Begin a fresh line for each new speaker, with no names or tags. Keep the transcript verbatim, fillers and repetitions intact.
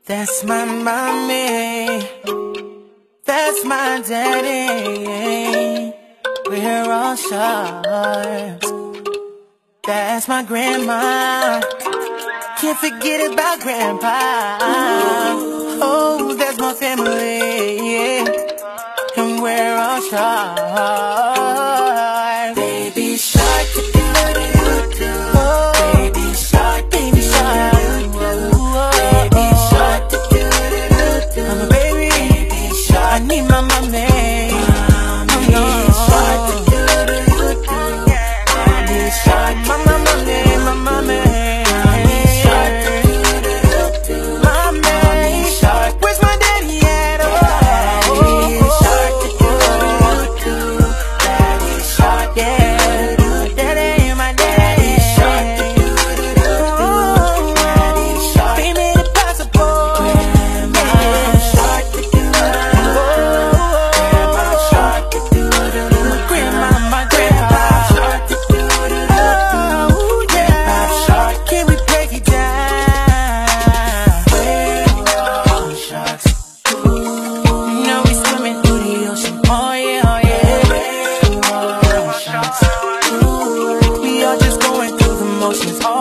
That's my mommy, that's my daddy, we're all sharks. That's my grandma, can't forget about grandpa. Oh, that's my family, yeah, and we're all sharks. Baby shark, do-do-do-do-do. Oh, baby shark, baby shark. I'm a baby, baby shark. I need my mommy. Mommy shark, baby shark. My mommy, my mommy. Mommy shark, mommy shark. Where's my daddy at? Oh, daddy shark, daddy shark, yeah. Daddy, my daddy shark, daddy shark. He made it possible. Oh